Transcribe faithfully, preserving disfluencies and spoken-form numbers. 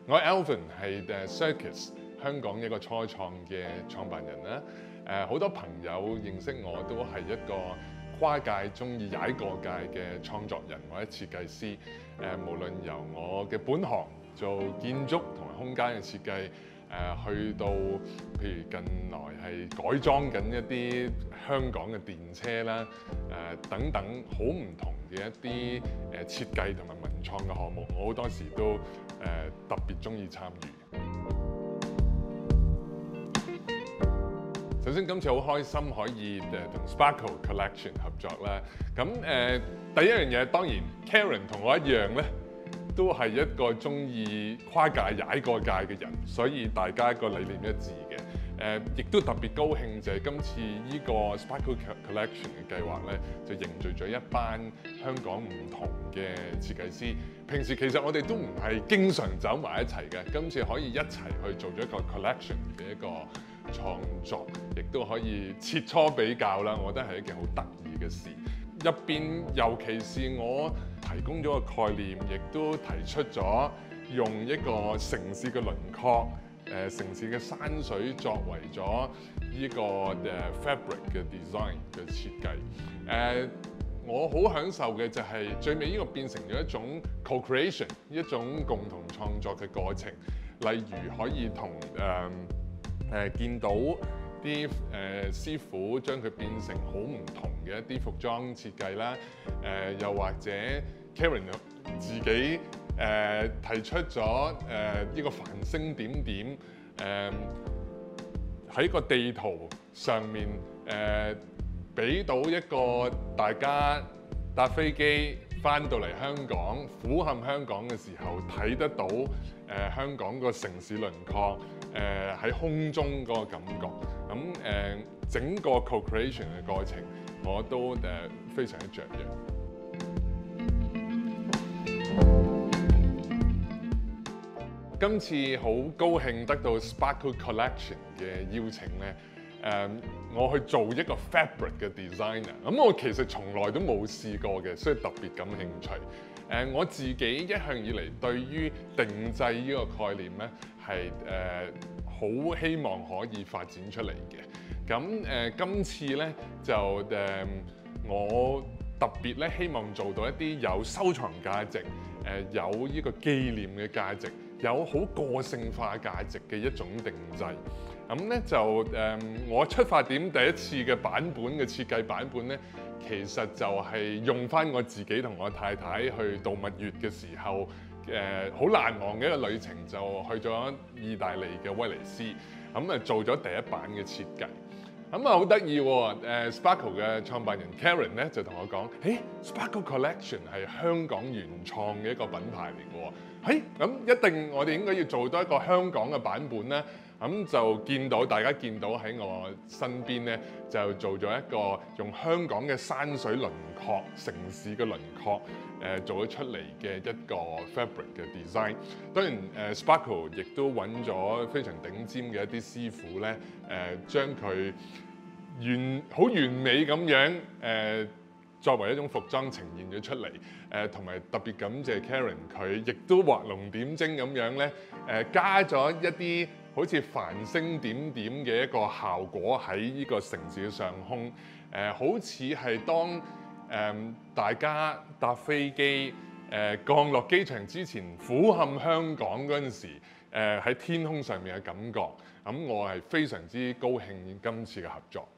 我 Alvin 係誒 Circus 香港一個初創嘅創辦人啦。誒好多朋友認識我都係一個跨界中意踩過界嘅創作人或者設計師。誒無論由我嘅本行做建築同埋空間嘅設計，誒去到譬如近來係改裝緊一啲香港嘅電車啦，誒等等好唔同嘅一啲誒設計同埋文創嘅項目，我好多時都誒特別中意參與。首先今次好開心可以誒同 Sparkle Collection 合作啦。咁誒、呃、第一樣嘢當然 Karen 同我一樣咧，都係一個中意跨界踩過界嘅人，所以大家個理念一致嘅。誒、呃，亦都特別高興就係今次呢個 Sparkle Collection 嘅計劃咧，就凝聚咗一班香港唔同嘅設計師。平時其實我哋都唔係經常走埋一齊嘅，今次可以一齊去做咗一個 collection 嘅一個創作，亦都可以切磋比較啦。我覺得係一件好得意嘅事。入邊尤其是我提供咗個概念，亦都提出咗用一個城市嘅輪廓、誒、呃、城市嘅山水作為咗呢個誒 fabric 嘅 design 嘅設計。誒、呃，我好享受嘅就係最尾呢個變成咗一種 co-creation， 一種共同創作嘅過程。例如可以同誒誒見到啲誒、呃、師傅將佢變成好唔同嘅一啲服裝設計啦，誒、呃、又或者 Karen 自己誒、呃、提出咗誒呢個繁星點點誒喺個地圖上面誒俾、呃、到一個大家搭飛機翻到嚟香港，俯瞰香港嘅時候睇得到誒、呃、香港個城市輪廓，誒、呃、喺空中嗰個感覺。咁誒、呃、整個 co-creation 嘅過程，我都誒、呃、非常之雀躍。今次好高興得到 Sparkle Collection 嘅邀請咧。誒、uh, 我去做一個 fabric 嘅 designer，咁我其實從來都冇試過嘅，所以特別感興趣。誒、uh, 我自己一向以嚟對於定製呢個概念咧係誒好希望可以發展出嚟嘅。咁誒、uh, 今次咧就誒、uh, 我特別咧希望做到一啲有收藏價值、誒、uh, 有呢個紀念嘅價值、有好個性化價值嘅一種定製。咁咧就誒、嗯，我出發點第一次嘅版本嘅設計版本咧，其實就係用翻我自己同我太太去度蜜月嘅時候，誒好難忘嘅一個旅程，就去咗意大利嘅威尼斯，咁啊做咗第一版嘅設計。咁啊好得意喎！誒 Sparkle 嘅創辦人 Karen 咧就同我講：誒、hey, Sparkle Collection 係香港原創嘅一個品牌嚟嘅喎。係咁一定我哋應該要做多一個香港嘅版本咧。咁就見到大家見到喺我身邊咧，就做咗一個用香港嘅山水輪廓、城市嘅輪廓誒、呃、做咗出嚟嘅一個 fabric 嘅 design。當然誒、呃、Sparkle 亦都揾咗非常頂尖嘅一啲師傅咧，誒、呃、將佢完好完美咁樣誒、呃、作為一種服裝呈現咗出嚟。誒同埋特別感謝 Karen， 佢亦都畫龍點睛咁樣咧，誒、呃、加咗一啲好似繁星點點嘅一個效果喺呢個城市嘅上空，誒、呃、好似係當誒、呃、大家搭飛機誒、呃、降落機場之前俯瞰香港嗰陣時，誒、呃、喺天空上面嘅感覺。咁我係非常之高興今次嘅合作。